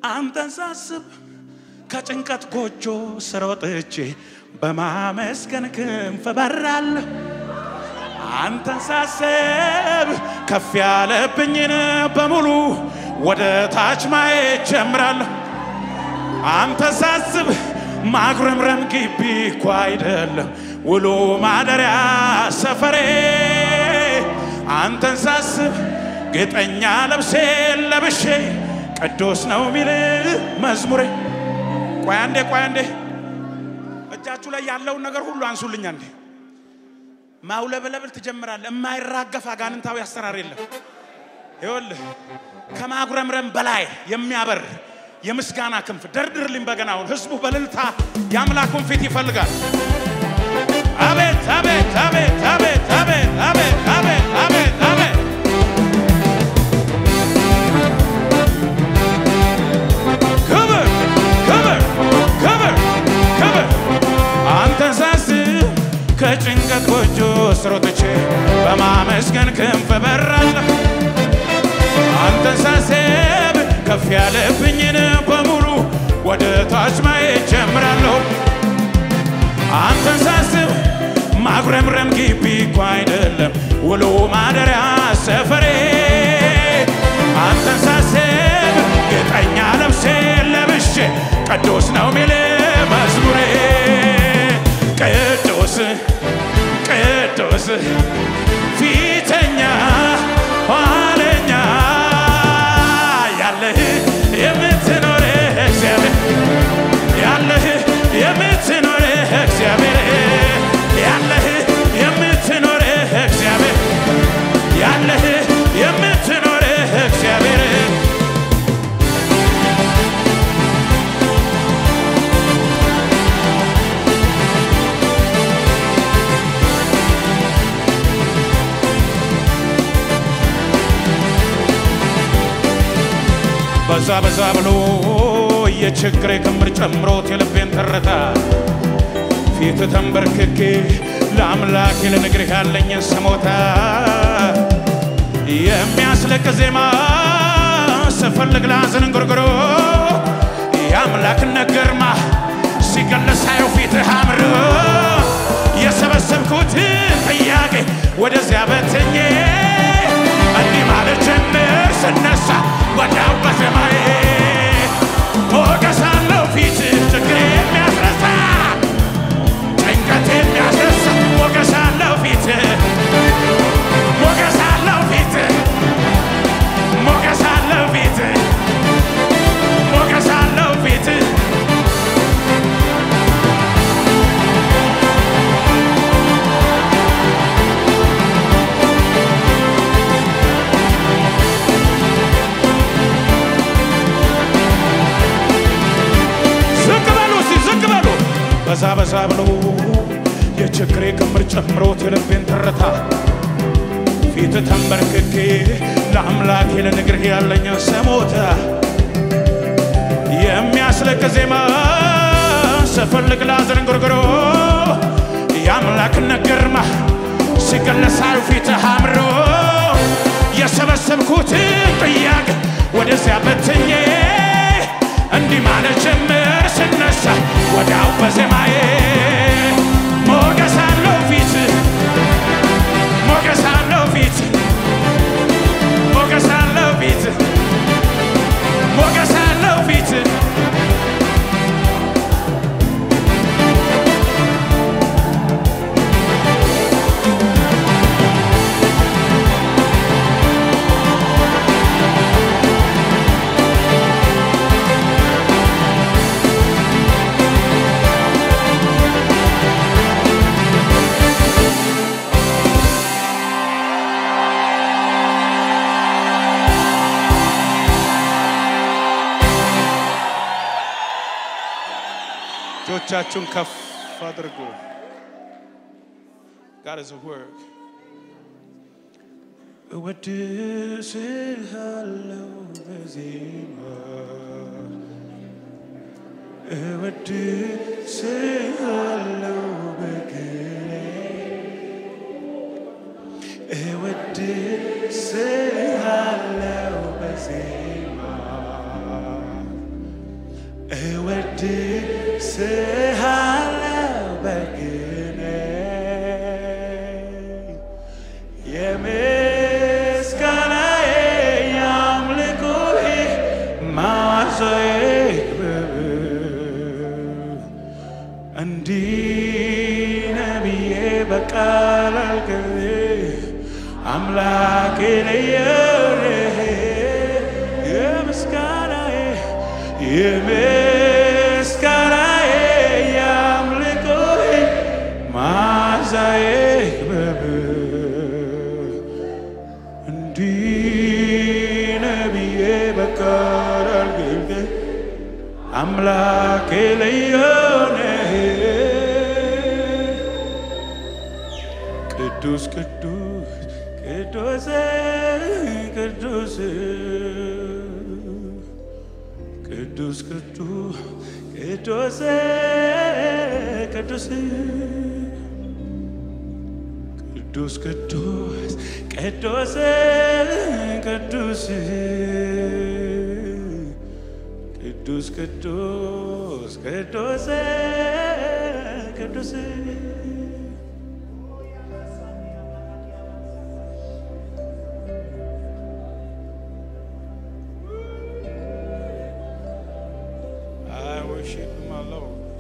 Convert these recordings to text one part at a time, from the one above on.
አንተን ሳስብ ከጭንቀት ጎጆ ስር ወጥቼ በማመስገን ክንፍ በራለሁ አንተን ሳስብ ከፍ ያለብኝን በሙሉ ወደ ታች ማየት ጀምራለሁ አንተን ሳስብ ማጉረምረም ግቢ እኮ አይደለም ውሎ ማደሪያ ሰፈሬ አንተን ሳስብ ጌጠኛ ልብሴ ለብሼ ቅዱስ ነው ሚል መዝሙሬ ቆይ አንዴ እጃችሁ ላይ ያለው ነገር ሁሉ አንሱልኝ አንዴ ማውለበለብል ተጀምራለ የማይራገፍ አጋንንታዊ አሰራር የለም ይኸውልህ ከማጉረምረም በላይ የሚያበር የምስጋና ክንፍ ደርድርልኝ በገናውን ህዝቡ በልልታ ያምላኩን ፊት ይፈልጋል አቤት አቤት አቤት አቤት አቤት አቤት አቤት አቤት አቤት ከበር አንተን ሳስብ ከጭንቀት ጎጆ ስር ወጥቼ በማመስገን ክንፍ በራለሁ አንተን ሳስብ ከፍ ያለብኝን በሙሉ ወደ ታች ማየት ጀምራለሁ አንተን ሳስብ ማጉረምረም ግቢ እኮ አይደለም ውሎ ማደሪያ ሰፈሬ አንተን ሳስብ ጌጠኛ ልብሴ ለብሼ ቅዱስ ነው ሚል መዝሙሬ ቅዱስ ቅዱስ ፊተኛ ኋለኛ ያለህ የምትኖር እግዚአብሔር ያለህ የምትኖር እግዚአብሔር ያለህ የምትኖር እግዚአብሔር ያለህ የምትኖር እግዚአብሔር በዛ ብሎ የችግሬ ክምር ጨምሮት የልቤን ተረታ ፊት ተንበርክኬ ለአምላኬ ለነግርህ ያለኝን ስሞታ የሚያስለቅስ ዜማ ስፈልግ ላዝን እንጉርጉሮ የአምላክነት ግርማ ሲገለጽ ሳየው ፊትህ አምሮ የሰበሰብኩትን ጥያቄ ወደዚያ በትኜ እንዲህ ማለት ጀምር ስነሳ ወዲያው በሰማይ ሞገስ አለው ፊት ችግር የሚያስረሳ ጭንቀት የሚያስረሳ ሞገስ አለው ፊት ሞገስ አለው ፊት ሞገስ አለው ፊት ሞገስ አለው ፊት በዛ ብሎ የችግሬ ክምር ጨምሮት የልቤን ተረታ ፊት ተንበርክኬ ለአምላኬ ለነግርህ ያለኝን ስሞታ የሚያስለቅስ ዜማ ስፈልግ ላዝን እንጉርጉሮ የአምላክነት ግርማ ሲገለጽ ሳየው ፊትህ አምሮ የሰበሰብኩትን ጥያቄ ወደዚያ በትኜ እንዲህ ማለት ጀምር ስነሳ ወዲያው በዜማዬ ሞገስ አለው ፊት ሞገስ አለው ፊት ሞገስ አለው ፊት ሞገስ አለው ፊት እጆቻችሁን ከፍ አድርጉ God is a word እወድስሃለሁ በዜማ እወድስሃለሁ በግሬ እወድስሃለሁ በዜማ እወድስሃለሁ በግኔ የምስጋናዬ የአምልኮዬ ማዕዛዬ እንዲህ ነው ብዬ በቃል አልገልጽ አምላኬ ለየኔ የምስጋናዬ የምስጋናዬ የአምልኮዬ ማዕዛዬ እንዲህ ነው ብዬ በቃል አልገልጽ አምላኬ ለየኔ ቅዱስ ቅዱስ ቅዱስ ቅዱስ ቅዱስ ቅዱስ ቅዱስ ቅዱስ ቅዱስ ቅዱስ ቅዱስ ቅዱስ ቅዱስ ቅዱስ ቅዱስ ቅዱስ worship my Lord.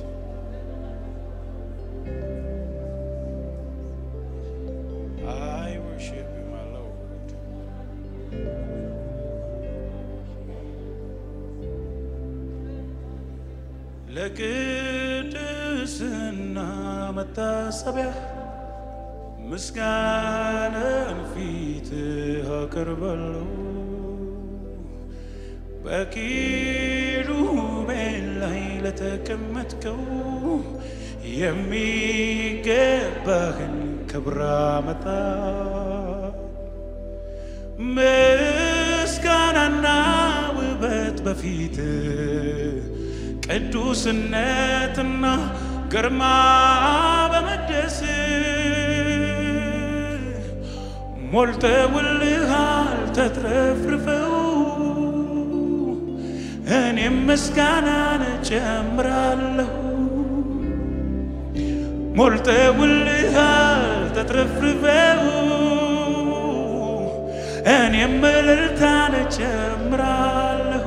I worship you, my Lord. ለቅድስና መታሰቢያ ምስጋናን ፊትህ አቀርባለሁ በኪሩቤል ላይ ለተቀመጥከው የሚገባህን ክብር አመጣለሁ ምስጋናና ውበት በፊትህ ቅዱስነትና ግርማ በመቅደስ ሞልተውልሃል ተትረፍርፈው እኔም ምስጋናን እጨምራለሁ ሞልተውልሃል ተትረፍርፈው እኔም እልልታን እጨምራለሁ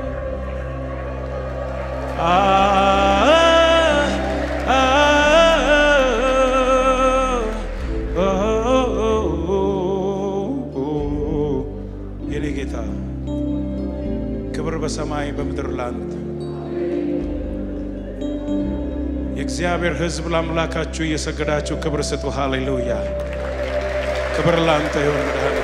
የኔ ጌታ ክብር በሰማይ በምድር ላንተ የእግዚአብሔር ሕዝብ ለአምላካችሁ እየሰገዳችሁ ክብር ስጡ ሃሌሉያ ክብር ላንተ ይሁን